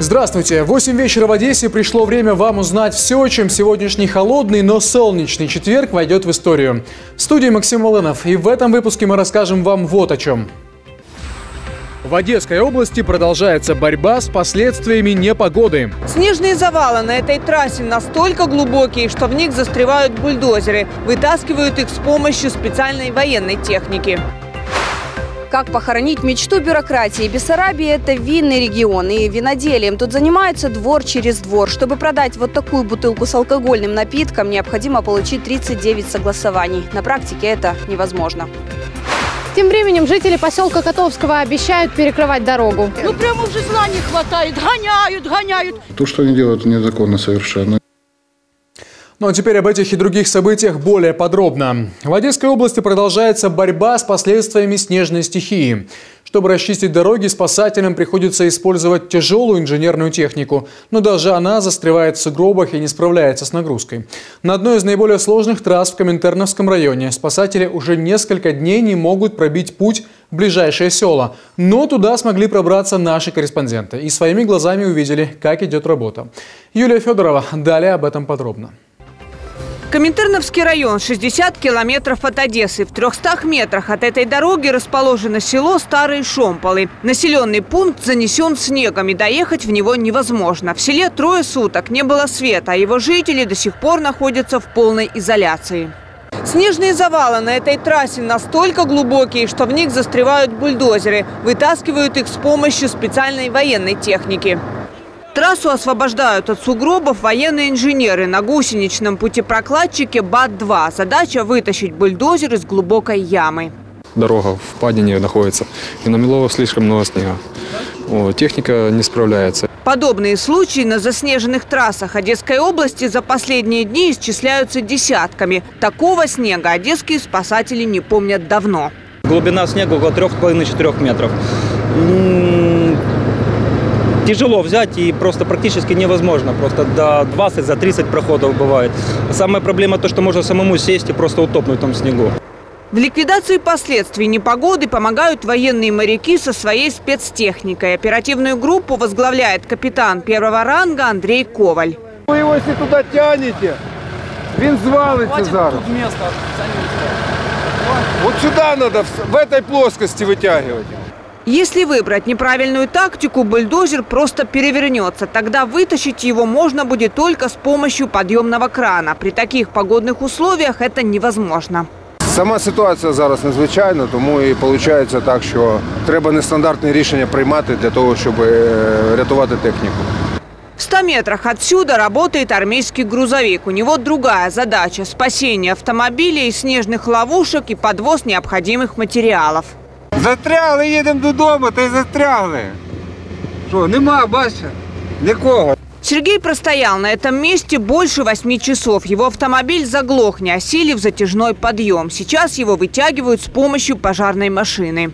Здравствуйте! 8 вечера в Одессе. Пришло время вам узнать все, чем сегодняшний холодный, но солнечный четверг войдет в историю. В студии Максим Волынов. И в этом выпуске мы расскажем вам вот о чем. В Одесской области продолжается борьба с последствиями непогоды. Снежные завалы на этой трассе настолько глубокие, что в них застревают бульдозеры. Вытаскивают их с помощью специальной военной техники. Как похоронить мечту бюрократии? Бессарабия – это винный регион, и виноделием тут занимается двор через двор. Чтобы продать вот такую бутылку с алкогольным напитком, необходимо получить 39 согласований. На практике это невозможно. Тем временем жители поселка Котовского обещают перекрывать дорогу. Ну прямо уже зла не хватает, гоняют. То, что они делают, незаконно совершенно. Ну а теперь об этих и других событиях более подробно. В Одесской области продолжается борьба с последствиями снежной стихии. Чтобы расчистить дороги, спасателям приходится использовать тяжелую инженерную технику. Но даже она застревает в сугробах и не справляется с нагрузкой. На одной из наиболее сложных трасс в Коминтерновском районе спасатели уже несколько дней не могут пробить путь в ближайшие села. Но туда смогли пробраться наши корреспонденты и своими глазами увидели, как идет работа. Юлия Федорова далее об этом подробно. Коминтерновский район, 60 километров от Одессы. В 300 метрах от этой дороги расположено село Старые Шомполы. Населенный пункт занесен снегом, и доехать в него невозможно. В селе 3 суток не было света, а его жители до сих пор находятся в полной изоляции. Снежные завалы на этой трассе настолько глубокие, что в них застревают бульдозеры. Вытаскивают их с помощью специальной военной техники. Трассу освобождают от сугробов военные инженеры на гусеничном путепрокладчике БАТ-2. Задача – вытащить бульдозер из глубокой ямы. Дорога в впадине находится, и намело слишком много снега. Техника не справляется. Подобные случаи на заснеженных трассах Одесской области за последние дни исчисляются десятками. Такого снега одесские спасатели не помнят давно. Глубина снега около 3,5-4 метров. Тяжело взять и просто практически невозможно. Просто до 20-30 проходов бывает. Самая проблема то, что можно самому сесть и просто утопнуть в том снегу. В ликвидации последствий непогоды помогают военные моряки со своей спецтехникой. Оперативную группу возглавляет капитан первого ранга Андрей Коваль. Вы его, если туда тянете, він звалится зараз. Вот сюда надо, в этой плоскости вытягивать. Если выбрать неправильную тактику, бульдозер просто перевернется. Тогда вытащить его можно будет только с помощью подъемного крана. При таких погодных условиях это невозможно. Сама ситуація зараз незвичайна, тому і виходить так, що треба нестандартні рішення приймати для того, щоб рятувати техніку. В 100 метрах отсюда работает армейский грузовик. У него другая задача – спасение автомобилей, снежных ловушек и подвоз необходимых материалов. Застрягли, їдемо додому, та й застрягли. Що, нема, бачите? Нікого. Сергей простоял на этом месте больше 8 часов. Его автомобиль заглох, не осилив затяжной подъем. Сейчас его вытягивают с помощью пожарной машины.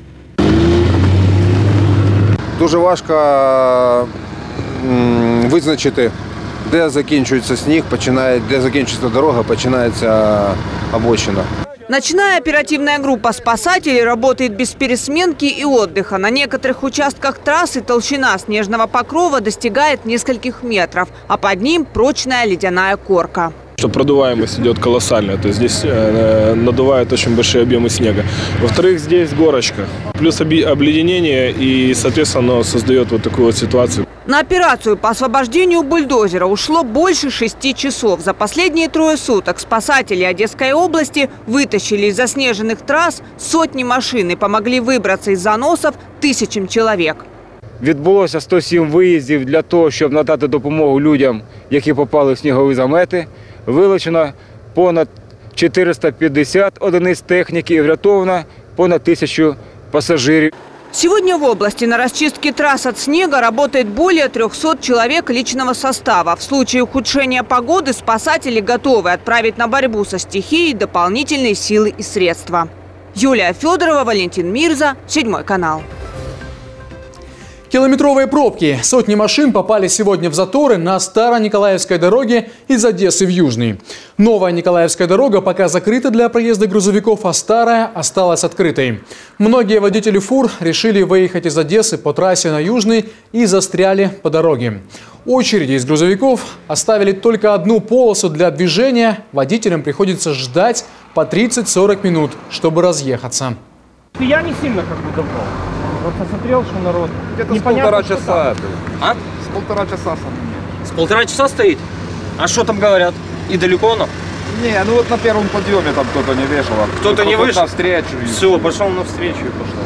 Дуже важко визначити, де закінчується сніг, де закінчується дорога, починається обочина. Ночная оперативная группа спасателей работает без пересменки и отдыха. На некоторых участках трассы толщина снежного покрова достигает нескольких метров, а под ним прочная ледяная корка. Что продуваемость идет колоссальная, то есть здесь надувают очень большие объемы снега. Во-вторых, здесь горочка, плюс обледенение, и, соответственно, оно создает вот такую вот ситуацию. На операцию по освобождению бульдозера ушло больше 6 часов. За последние 3 суток спасатели Одесской области вытащили из заснеженных трасс сотни машин и помогли выбраться из заносов тысячам человек. Відбулося 107 виїздів для того, щоб надати допомогу людям, які попали в снігові замети. Вилучено понад 450 одиниць техніки і врятовано понад 1000 пассажиров. Сегодня в области на расчистке трасс от снега работает более 300 человек личного состава. В случае ухудшения погоды спасатели готовы отправить на борьбу со стихией дополнительные силы и средства. Юлия Федорова, Валентин Мирза, 7 канал. Километровые пробки. Сотни машин попали сегодня в заторы на Старониколаевской дороге из Одессы в Южный. Новая Николаевская дорога пока закрыта для проезда грузовиков, а старая осталась открытой. Многие водители фур решили выехать из Одессы по трассе на Южный и застряли по дороге. Очереди из грузовиков оставили только одну полосу для движения. Водителям приходится ждать по 30-40 минут, чтобы разъехаться. Я не сильно давно. Просто смотрел, что народ. Где-то с полтора часа. А? С полтора часа. С полтора часа стоит? А что там говорят? И далеко оно? Не, ну вот на первом подъеме там кто-то не вешал. Кто-то не вышел? Навстречу. Все, пошел навстречу и пошел.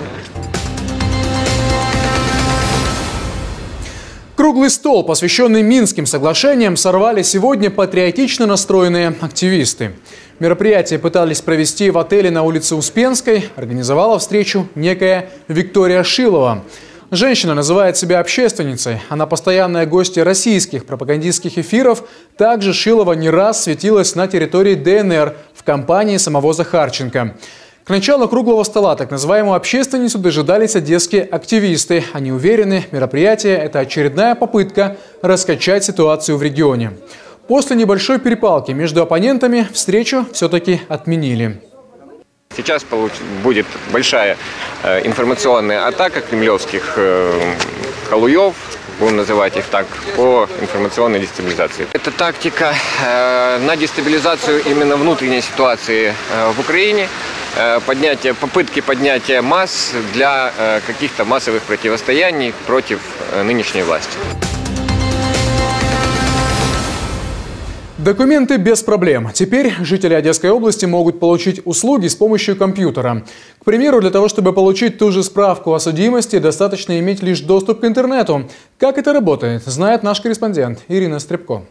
Круглый стол, посвященный Минским соглашениям, сорвали сегодня патриотично настроенные активисты. Мероприятие пытались провести в отеле на улице Успенской. Организовала встречу некая Виктория Шилова. Женщина называет себя общественницей. Она постоянная гостья российских пропагандистских эфиров. Также Шилова не раз светилась на территории ДНР в компании самого Захарченко. К началу круглого стола так называемую общественницу дожидались одесские активисты. Они уверены, мероприятие – это очередная попытка раскачать ситуацию в регионе. После небольшой перепалки между оппонентами встречу все-таки отменили. Сейчас будет большая информационная атака кремлевских халуев, будем называть их так, по информационной дестабилизации. Это тактика на дестабилизацию именно внутренней ситуации в Украине, попытки поднятия масс для каких-то массовых противостояний против нынешней власти. Документы без проблем. Теперь жители Одесской области могут получить услуги с помощью компьютера. К примеру, для того, чтобы получить ту же справку о судимости, достаточно иметь лишь доступ к интернету. Как это работает, знает наш корреспондент Ирина Стребко.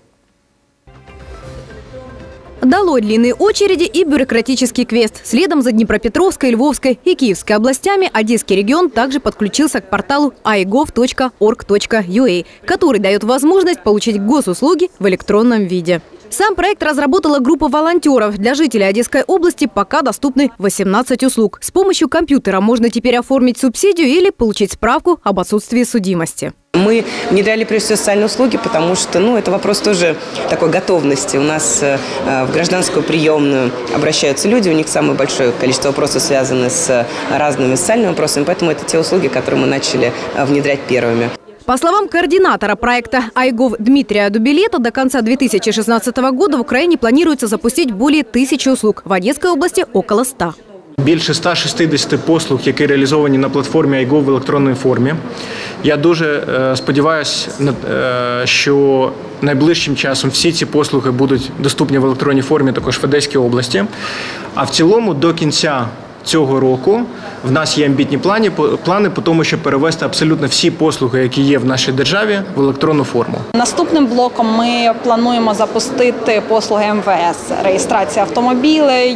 Долой длинные очереди и бюрократический квест. Следом за Днепропетровской, Львовской и Киевской областями Одесский регион также подключился к порталу igov.org.ua, который дает возможность получить госуслуги в электронном виде. Сам проект разработала группа волонтеров. Для жителей Одесской области пока доступны 18 услуг. С помощью компьютера можно теперь оформить субсидию или получить справку об отсутствии судимости. Мы внедряли прежде всего социальные услуги, потому что это вопрос тоже такой готовности. У нас в гражданскую приемную обращаются люди, у них самое большое количество вопросов связаны с разными социальными вопросами, поэтому это те услуги, которые мы начали внедрять первыми. По словам координатора проекта iGov Дмитрия Дубилета, до конца 2016 года в Украине планируется запустить более 1000 услуг. В Одесской области – около 100. Більше 160 послуг, які реалізовані на платформі iGov в електронній формі. Я дуже сподіваюся, що найближчим часом всі ці послуги будуть доступні в електронній формі також в Одеській області. А в цілому до кінця цього року в нас є амбітні плани по тому, щоб перевести абсолютно всі послуги, які є в нашій державі, в електронну форму. Наступним блоком ми плануємо запустити послуги МВС, реєстрація автомобілів,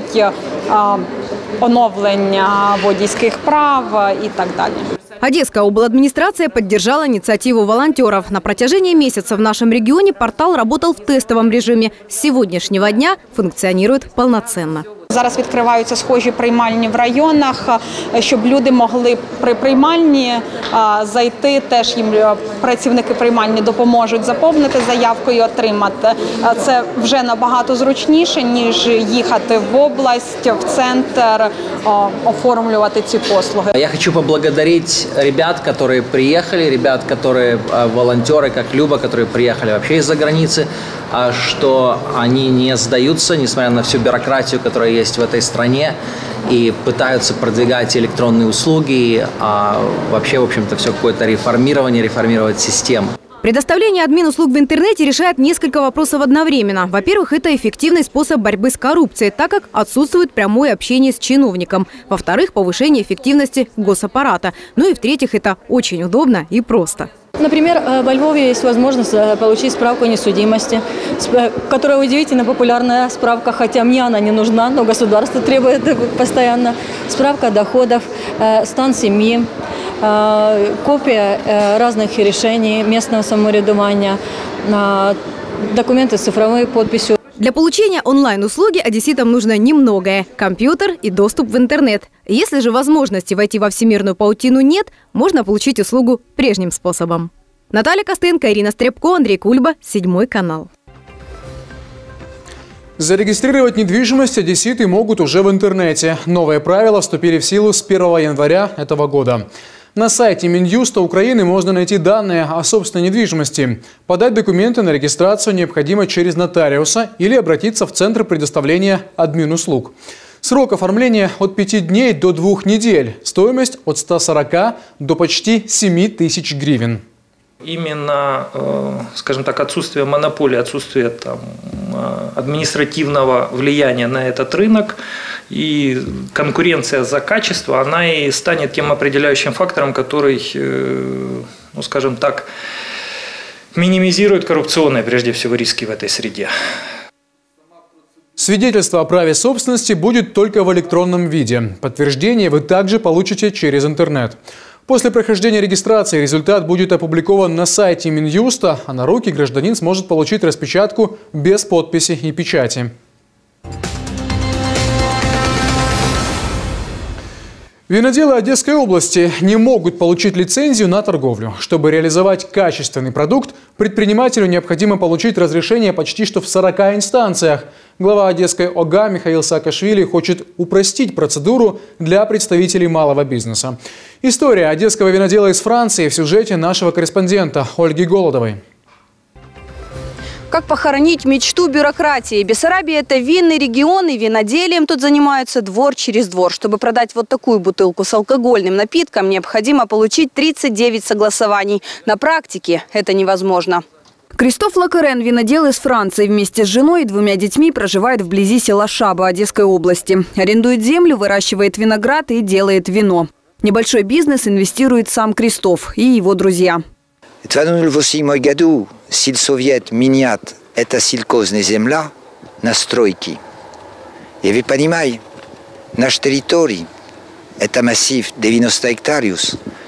оновлення водійських прав и так далее. Одесская обладминистрация поддержала инициативу волонтеров. На протяжении месяца в нашем регионе портал работал в тестовом режиме. С сегодняшнего дня функционирует полноценно. Зараз відкриваються схожі приймальні в районах, щоб люди могли при приймальні зайти, теж їм працівники приймальні допоможуть заповнити заявку і отримати. Це вже набагато зручніше, ніж їхати в область, в центр, оформлювати ці послуги. Я хочу поблагодарить ребят, которые приехали, волонтеры, как Люба, которые приехали вообще из-за границы, что они не сдаются, несмотря на всю бюрократию, которая есть в этой стране, и пытаются продвигать электронные услуги, а вообще, в общем-то, все какое-то реформировать систему. Предоставление админ-услуг в интернете решает несколько вопросов одновременно. Во-первых, это эффективный способ борьбы с коррупцией, так как отсутствует прямое общение с чиновником. Во-вторых, повышение эффективности госаппарата. Ну и в-третьих, это очень удобно и просто. Например, во Львове есть возможность получить справку о несудимости, которая удивительно популярная справка, хотя мне она не нужна, но государство требует постоянно. Справка доходов, стан семьи, копия разных решений местного самоврядування, документы с цифровой подписью. Для получения онлайн-услуги одесситам нужно немногое – компьютер и доступ в интернет. Если же возможности войти во всемирную паутину нет, можно получить услугу прежним способом. Наталья Костенко, Ирина Стребко, Андрей Кульба, 7 канал. Зарегистрировать недвижимость одесситы могут уже в интернете. Новые правила вступили в силу с 1 января этого года. На сайте Минюста Украины можно найти данные о собственной недвижимости. Подать документы на регистрацию необходимо через нотариуса или обратиться в Центр предоставления админ-услуг. Срок оформления от 5 дней до 2 недель. Стоимость от 140 до почти 7 тысяч гривен. Именно, скажем так, отсутствие монополии, отсутствие административного влияния на этот рынок и конкуренция за качество, она и станет тем определяющим фактором, который, ну, скажем так, минимизирует коррупционные, прежде всего, риски в этой среде. Свидетельство о праве собственности будет только в электронном виде. Подтверждение вы также получите через интернет. После прохождения регистрации результат будет опубликован на сайте Минюста, а на руки гражданин сможет получить распечатку без подписи и печати. Виноделы Одесской области не могут получить лицензию на торговлю. Чтобы реализовать качественный продукт, предпринимателю необходимо получить разрешение почти что в 40 инстанциях. Глава Одесской ОГА Михаил Саакашвили хочет упростить процедуру для представителей малого бизнеса. История одесского винодела из Франции в сюжете нашего корреспондента Ольги Голодовой. Как похоронить мечту бюрократии? Бессарабия – это винный регион, и виноделием тут занимаются двор через двор. Чтобы продать вот такую бутылку с алкогольным напитком, необходимо получить 39 согласований. На практике это невозможно. Кристоф Лакарен, винодел из Франции, вместе с женой и 2 детьми проживает вблизи села Шаба Одесской области. Арендует землю, выращивает виноград и делает вино. Небольшой бизнес инвестирует сам Кристоф и его друзья. В 2008 году сельсовет меняет это сельхозная земля на стройки. И вы понимаете, наш территорий – это массив 90 гектаров,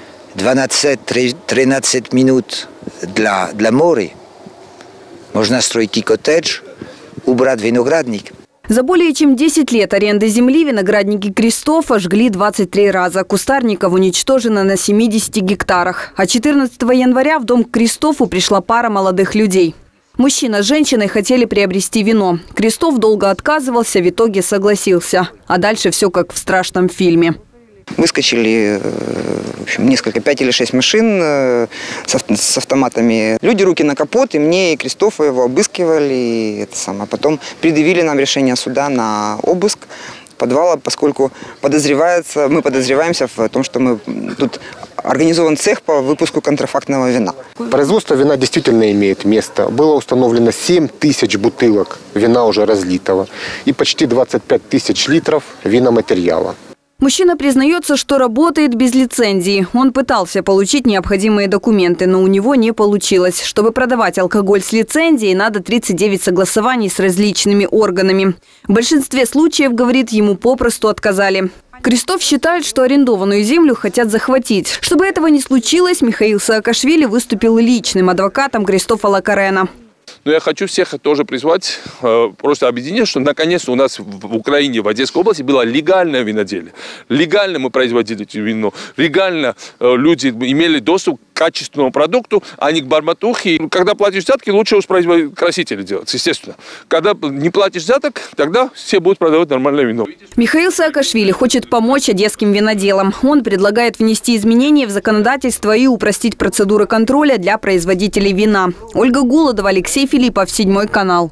12-13 минут для моря. Можно строить коттедж, убрать виноградник. За более чем 10 лет аренды земли виноградники Кристофа жгли 23 раза. Кустарников уничтожено на 70 гектарах. А 14 января в дом к Кристофу пришла пара молодых людей. Мужчина с женщиной хотели приобрести вино. Кристоф долго отказывался, в итоге согласился. А дальше все как в страшном фильме. Выскочили, в общем, 5 или 6 машин с автоматами. Люди руки на капот, и мне, и Кристофа его обыскивали. А потом предъявили нам решение суда на обыск подвала, поскольку мы подозреваемся в том, что мы тут организован цех по выпуску контрафактного вина. Производство вина действительно имеет место. Было установлено 7 тысяч бутылок вина уже разлитого и почти 25 тысяч литров виноматериала. Мужчина признается, что работает без лицензии. Он пытался получить необходимые документы, но у него не получилось. Чтобы продавать алкоголь с лицензией, надо 39 согласований с различными органами. В большинстве случаев, говорит, ему попросту отказали. Кристоф считает, что арендованную землю хотят захватить. Чтобы этого не случилось, Михаил Саакашвили выступил личным адвокатом Кристофа Лакарена. Но я хочу всех тоже призвать, просто объединить, что наконец-то у нас в Украине, в Одесской области было легальное виноделие. Легально мы производили вино. Легально люди имели доступ к качественному продукту, а не к барматухе. Когда платишь взятки, лучше уж красители делать, естественно. Когда не платишь взяток, тогда все будут продавать нормальное вино. Михаил Саакашвили хочет помочь одесским виноделам. Он предлагает внести изменения в законодательство и упростить процедуры контроля для производителей вина. Ольга Голодова, Алексей Филиппов, 7 канал.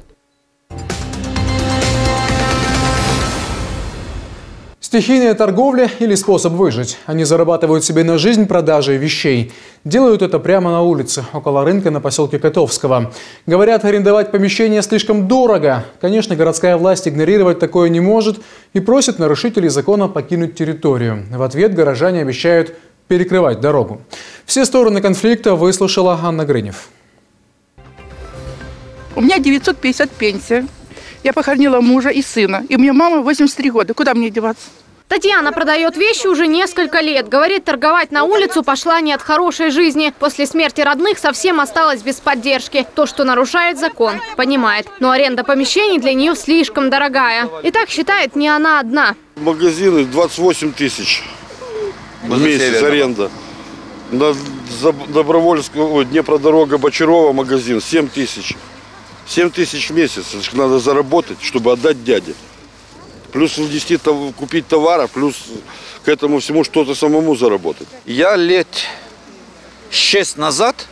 Стихийная торговля или способ выжить. Они зарабатывают себе на жизнь продажей вещей. Делают это прямо на улице, около рынка на поселке Котовского. Говорят, арендовать помещение слишком дорого. Конечно, городская власть игнорировать такое не может и просит нарушителей закона покинуть территорию. В ответ горожане обещают перекрывать дорогу. Все стороны конфликта выслушала Анна Грынев. У меня 950 пенсия. Я похоронила мужа и сына. И у меня мама 83 года. Куда мне деваться? Татьяна продает вещи уже несколько лет. Говорит, торговать на улицу пошла не от хорошей жизни. После смерти родных совсем осталась без поддержки. То, что нарушает закон, понимает. Но аренда помещений для нее слишком дорогая. И так считает не она одна. Магазины 28 тысяч в месяц аренда. На Добровольского, Днепродорога, Бочарова магазин 7 тысяч. 7 тысяч в месяц. Надо заработать, чтобы отдать дяде. Плюс внести, купить товара, плюс к этому всему что-то самому заработать. Я лет 6 назад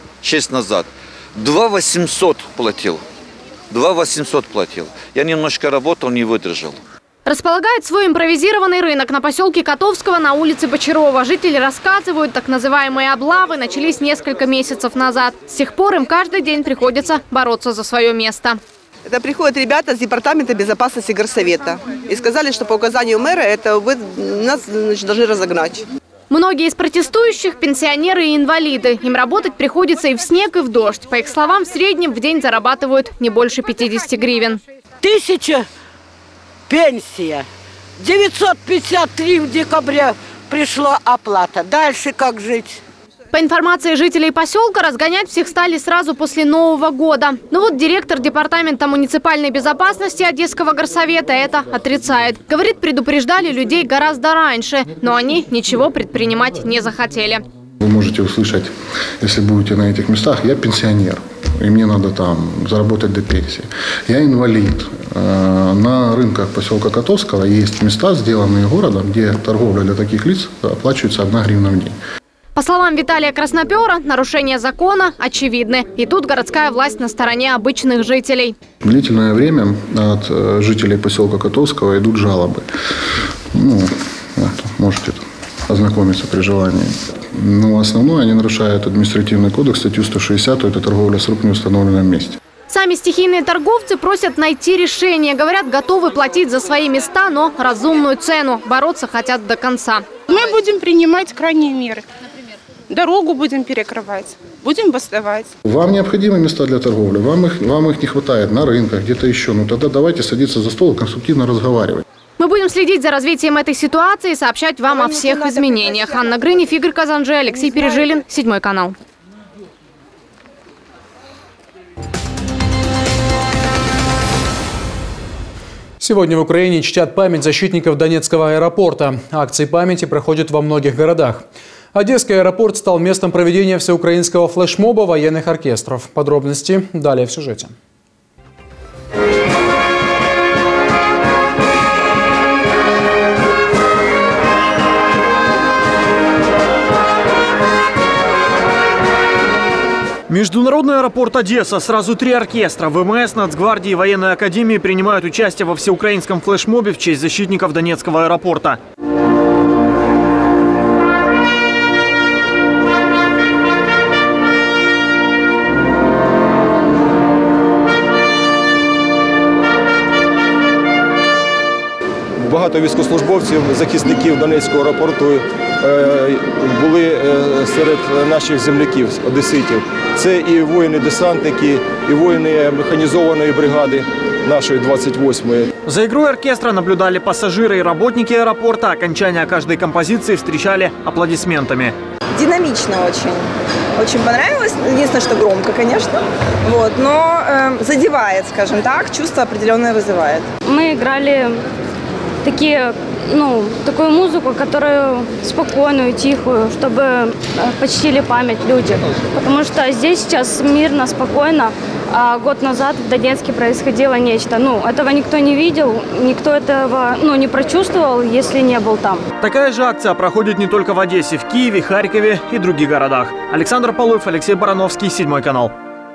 2800 платил. 2800 платил. Я немножко работал, не выдержал. Располагает свой импровизированный рынок на поселке Котовского на улице Бочарова. Жители рассказывают, так называемые облавы начались несколько месяцев назад. С тех пор им каждый день приходится бороться за свое место. Это приходят ребята с департамента безопасности горсовета. И сказали, что по указанию мэра это вы нас должны разогнать. Многие из протестующих – пенсионеры и инвалиды. Им работать приходится и в снег, и в дождь. По их словам, в среднем в день зарабатывают не больше 50 гривен. 1000 пенсия. 953 в декабре пришла оплата. Дальше как жить? По информации жителей поселка, разгонять всех стали сразу после Нового года. Но вот директор департамента муниципальной безопасности Одесского горсовета это отрицает. Говорит, предупреждали людей гораздо раньше, но они ничего предпринимать не захотели. Вы можете услышать, если будете на этих местах, я пенсионер, и мне надо там заработать до пенсии. Я инвалид. На рынках поселка Котовского есть места, сделанные городом, где торговля для таких лиц оплачивается 1 гривна в день. По словам Виталия Краснопера, нарушения закона очевидны. И тут городская власть на стороне обычных жителей. Длительное время от жителей поселка Котовского идут жалобы. Можете ознакомиться при желании. Но основное они нарушают административный кодекс, статью 160, это торговля с рук в неустановленном месте. Сами стихийные торговцы просят найти решение. Говорят, готовы платить за свои места, но разумную цену. Бороться хотят до конца. Мы будем принимать крайние меры. Дорогу будем перекрывать, будем бастовать. Вам необходимы места для торговли, вам их не хватает на рынках, где-то еще. Ну тогда давайте садиться за стол и конструктивно разговаривать. Мы будем следить за развитием этой ситуации и сообщать вам о всех изменениях. Анна Грынев, Игорь Казанжи, Алексей Пережилин, 7 канал. Сегодня в Украине чтят память защитников Донецкого аэропорта. Акции памяти проходят во многих городах. Одесский аэропорт стал местом проведения всеукраинского флешмоба военных оркестров. Подробности далее в сюжете. Международный аэропорт Одесса. Сразу 3 оркестра. ВМС, Нацгвардии и Военной академии принимают участие во всеукраинском флешмобе в честь защитников Донецкого аэропорта. Багато військовослужбовців, захисників Донецького аеропорту були серед наших земляків, одеситів. Це і воїни-десантники, і воїни механізованої бригади нашей 28-й. За игрой оркестра наблюдали пассажиры и работники аэропорта. Окончание каждой композиции встречали аплодисментами. Динамично очень. Очень понравилось. Единственное, что громко, конечно. Но задевает, скажем так, чувство определенное вызывает. Мы играли такую музыку, которую спокойную, тихую, чтобы почтили память люди. Потому что здесь сейчас мирно, спокойно, а год назад в Донецке происходило нечто. Этого никто не видел, никто этого не прочувствовал, если не был там. Такая же акция проходит не только в Одессе, в Киеве, Харькове и других городах. Александр Полуев, Алексей Барановский, 7 канал.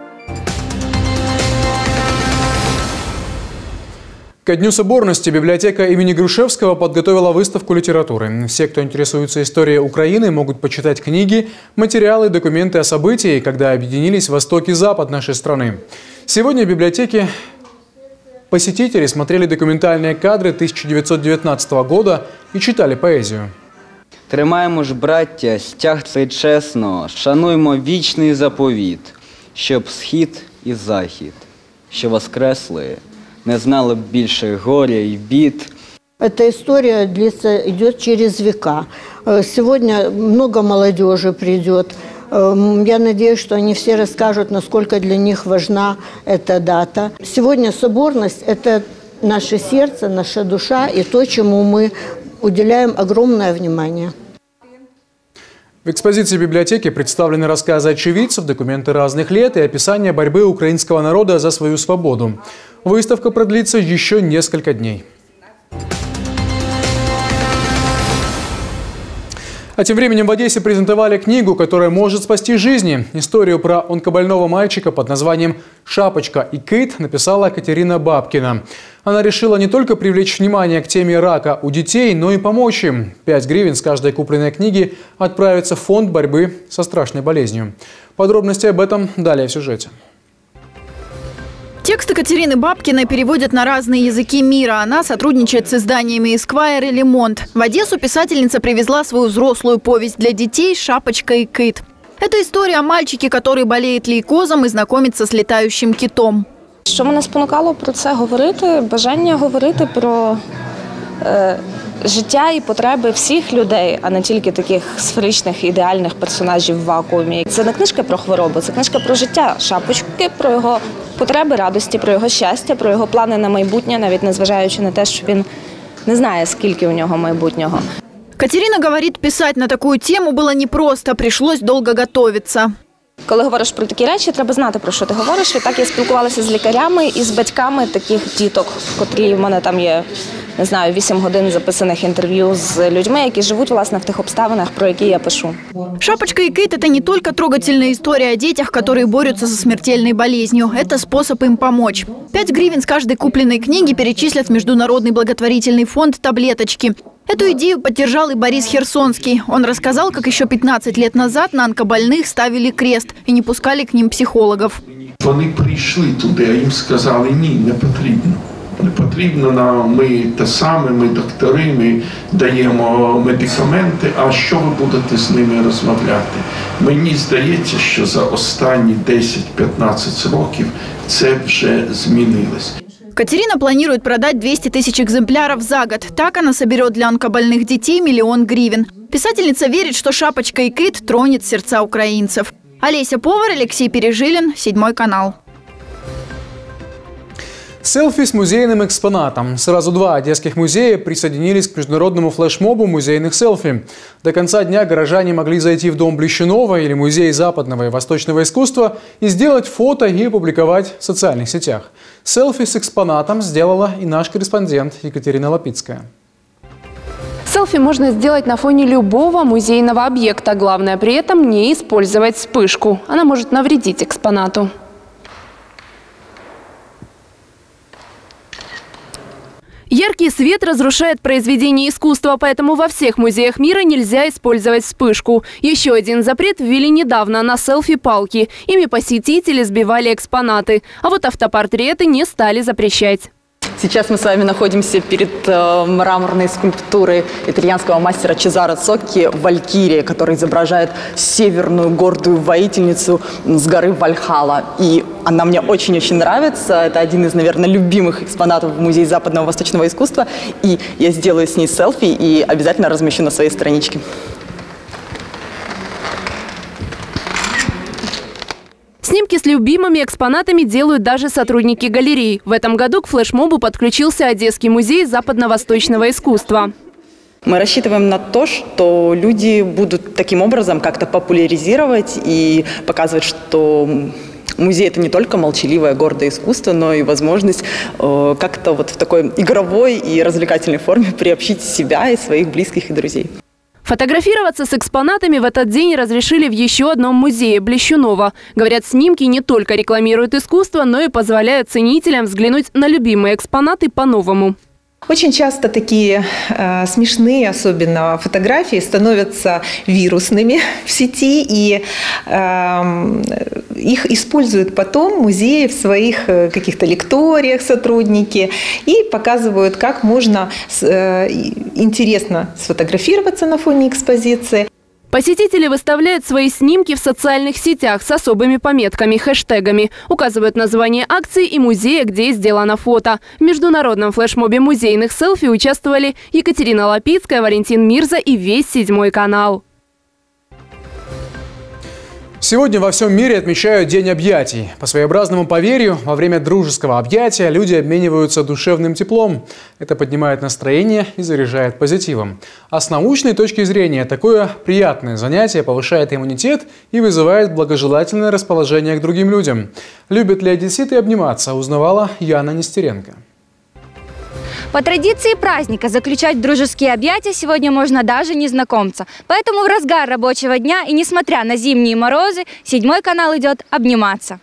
Ко Дню соборности библиотека имени Грушевского подготовила выставку литературы. Все, кто интересуется историей Украины, могут почитать книги, материалы, документы о событии, когда объединились Восток и Запад нашей страны. Сегодня в библиотеке посетители смотрели документальные кадры 1919 года и читали поэзию. Тримаємо ж, браття, стяг цей чесно, шануймо вічний заповіт, щоб схід і захід, що воскресли, не знали б більше горя й бід. Эта история идет через века. Сегодня много молодежи придет. Я надеюсь, что они все расскажут, насколько для них важна эта дата. Сегодня соборность – это наше сердце, наша душа и то, чему мы уделяем огромное внимание. В экспозиции библиотеки представлены рассказы очевидцев, документы разных лет и описание борьбы украинского народа за свою свободу. Выставка продлится еще несколько дней. А тем временем в Одессе презентовали книгу, которая может спасти жизни. Историю про онкобольного мальчика под названием «Шапочка и кит» написала Катерина Бабкина. Она решила не только привлечь внимание к теме рака у детей, но и помочь им. 5 гривен с каждой купленной книги отправятся в фонд борьбы со страшной болезнью. Подробности об этом далее в сюжете. Тексты Катерины Бабкиной переводят на разные языки мира. Она сотрудничает с изданиями «Эсквайр» и «Лемонт». В Одессу писательница привезла свою взрослую повесть для детей «Шапочка и кит». Это история о мальчике, который болеет лейкозом и знакомится с летающим китом. Що мене спонукало про це говорити? Бажання говорити про життя і потреби всіх людей, а не тільки таких сферичних ідеальних персонажів в вакуумі. Це не книжка про хворобу, це книжка про життя Шапочки, про його потреби, радості, про його щастя, про його плани на майбутнє, навіть незважаючи на те, що він не знає, скільки у нього майбутнього. Катерина говорит, писать на такую тему было непросто, пришлось долго готовиться. Коли говориш про такі речі, треба знати, про що ти говориш. І так я спілкувалася з лікарями і з батьками таких діток, котрі в мене там є, не знаю, 8 годин записаних інтерв'ю з людьми, які живуть, власне, в тих обставинах, про які я пишу. «Шапочка и кит» – это не только трогательная история о детях, которые борются со смертельной болезнью. Это способ им помочь. 5 гривен с каждой купленной книги перечислят в Международный благотворительный фонд «Таблеточки». Эту идею поддержал и Борис Херсонский. Он рассказал, как еще 15 лет назад на онкобольных ставили крест и не пускали к ним психологов. Вони прийшли туди, а їм сказали, ні, не потрібно. Не потрібно нам, ми те саме, ми доктори, ми даємо медикаменти, а що ви будете з ними розмовляти? Мені здається, що за останні 10-15 років це вже змінилось. Катерина планирует продать 200 тысяч экземпляров за год. Так она соберет для онкобольных детей 1 000 000 гривен. Писательница верит, что «Шапочка и кит» тронет сердца украинцев. Олеся Повар, Алексей Пережилин, 7 канал. Селфи с музейным экспонатом. Сразу 2 одесских музея присоединились к международному флешмобу музейных селфи. До конца дня горожане могли зайти в дом Блещунова или музей западного и восточного искусства и сделать фото и опубликовать в социальных сетях. Селфи с экспонатом сделала и наш корреспондент Екатерина Лапицкая. Селфи можно сделать на фоне любого музейного объекта. Главное при этом не использовать вспышку. Она может навредить экспонату. Яркий свет разрушает произведения искусства, поэтому во всех музеях мира нельзя использовать вспышку. Еще один запрет ввели недавно на селфи-палки. Ими посетители сбивали экспонаты. А вот автопортреты не стали запрещать. Сейчас мы с вами находимся перед мраморной скульптурой итальянского мастера Чезаро Цокки «Валькирия», которая изображает северную гордую воительницу с горы Вальхалла. И она мне очень-очень нравится. Это один из, наверное, любимых экспонатов в Музее западного и восточного искусства. И я сделаю с ней селфи и обязательно размещу на своей страничке. Снимки с любимыми экспонатами делают даже сотрудники галерей. В этом году к флешмобу подключился Одесский музей западно-восточного искусства. Мы рассчитываем на то, что люди будут таким образом как-то популяризировать и показывать, что музей – это не только молчаливое, гордое искусство, но и возможность как-то вот в такой игровой и развлекательной форме приобщить себя и своих близких и друзей. Фотографироваться с экспонатами в этот день разрешили в еще одном музее Блещунова. Говорят, снимки не только рекламируют искусство, но и позволяют ценителям взглянуть на любимые экспонаты по-новому. Очень часто такие смешные, особенно фотографии, становятся вирусными в сети, и их используют потом музеи в своих каких-то лекториях сотрудники и показывают, как можно интересно сфотографироваться на фоне экспозиции. Посетители выставляют свои снимки в социальных сетях с особыми пометками, хэштегами. Указывают название акции и музея, где сделано фото. В международном флешмобе музейных селфи участвовали Екатерина Лапицкая, Валентин Мирза и весь 7 канал. Сегодня во всем мире отмечают День объятий. По своеобразному поверью, во время дружеского объятия люди обмениваются душевным теплом. Это поднимает настроение и заряжает позитивом. А с научной точки зрения такое приятное занятие повышает иммунитет и вызывает благожелательное расположение к другим людям. Любят ли одесситы обниматься, узнавала Яна Нестеренко. По традиции праздника заключать дружеские объятия сегодня можно даже незнакомца. Поэтому в разгар рабочего дня и несмотря на зимние морозы, 7 канал идет обниматься.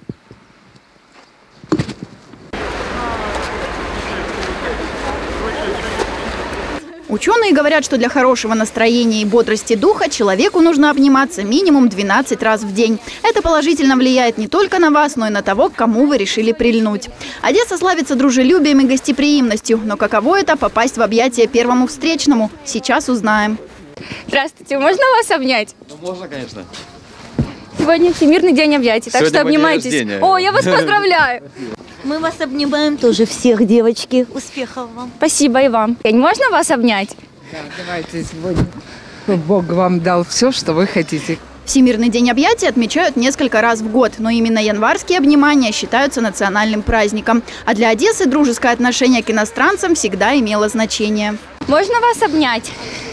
Ученые говорят, что для хорошего настроения и бодрости духа человеку нужно обниматься минимум 12 раз в день. Это положительно влияет не только на вас, но и на того, к кому вы решили прильнуть. Одесса славится дружелюбием и гостеприимностью, но каково это – попасть в объятия первому встречному? Сейчас узнаем. Здравствуйте, можно вас обнять? Ну, можно, конечно. Сегодня Всемирный день объятий, так Сегодня что обнимайтесь. О, я вас поздравляю! Мы вас обнимаем тоже всех, девочки. Успехов вам. Спасибо и вам. Можно вас обнять? Да, давайте сегодня. Бог вам дал все, что вы хотите. Всемирный день объятий отмечают несколько раз в год, но именно январские обнимания считаются национальным праздником. А для Одессы дружеское отношение к иностранцам всегда имело значение. Можно вас обнять?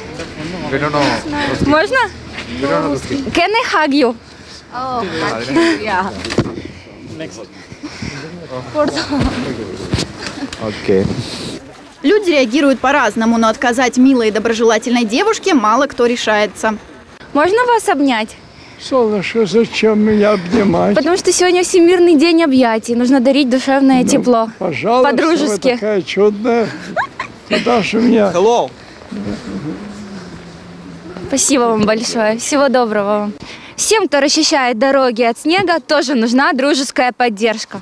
Можно? Can I hug you? Okay. Люди реагируют по-разному, но отказать милой и доброжелательной девушке мало кто решается. Можно вас обнять? Солнышко, зачем меня обнимать? Потому что сегодня Всемирный день объятий. Нужно дарить душевное тепло. Пожалуйста, по-дружески. Вы такая чудная. Куда же меня? Hello. Спасибо вам большое. Всего доброго вам. Всем, кто расчищает дороги от снега, тоже нужна дружеская поддержка.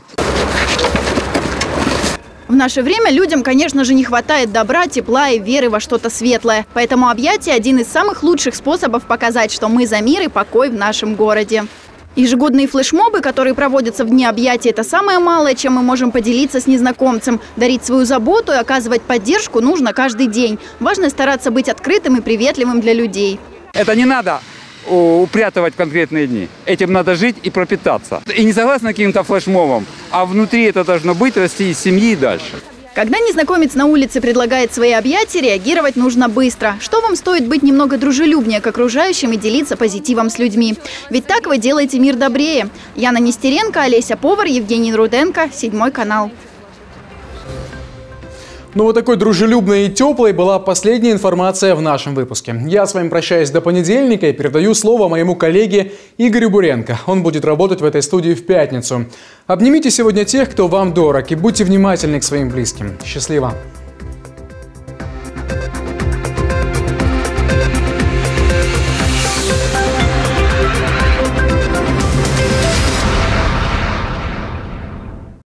В наше время людям, конечно же, не хватает добра, тепла и веры во что-то светлое. Поэтому объятие – один из самых лучших способов показать, что мы за мир и покой в нашем городе. Ежегодные флешмобы, которые проводятся в дни объятий, это самое малое, чем мы можем поделиться с незнакомцем. Дарить свою заботу и оказывать поддержку нужно каждый день. Важно стараться быть открытым и приветливым для людей. Это не надо упрятывать в конкретные дни. Этим надо жить и пропитаться. И не согласно каким-то флешмобам, а внутри это должно быть, расти из семьи и дальше. Когда незнакомец на улице предлагает свои объятия, реагировать нужно быстро. Что вам стоит быть немного дружелюбнее к окружающим и делиться позитивом с людьми? Ведь так вы делаете мир добрее. Яна Нестеренко, Олеся Повар, Евгений Руденко, 7 канал. Ну вот такой дружелюбной и теплой была последняя информация в нашем выпуске. Я с вами прощаюсь до понедельника и передаю слово моему коллеге Игорю Буренко. Он будет работать в этой студии в пятницу. Обнимите сегодня тех, кто вам дорог, и будьте внимательны к своим близким. Счастливо!